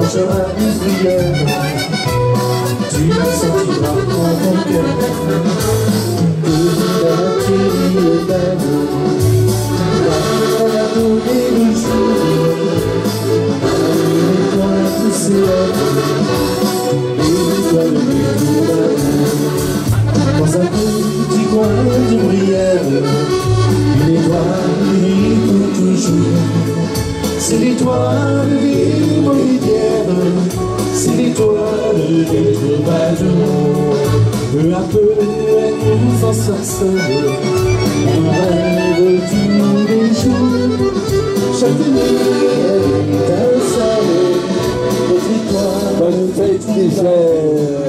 chantera une prière, tu sentiras dans ton cœur que la nature est belle, l'amour et le jour, l'étoile tout s'élève, l'étoile du jour dans un petit coin de Brielle, une étoile brille pour toujours. C'est l'étoile des Molidiennes, c'est l'étoile des troubadours. Peu à peu, elle nous ensorcelle, on rêve tous les jours. Chaque nuit, elle étincelle, notre étoile. Bonne fête, Michel.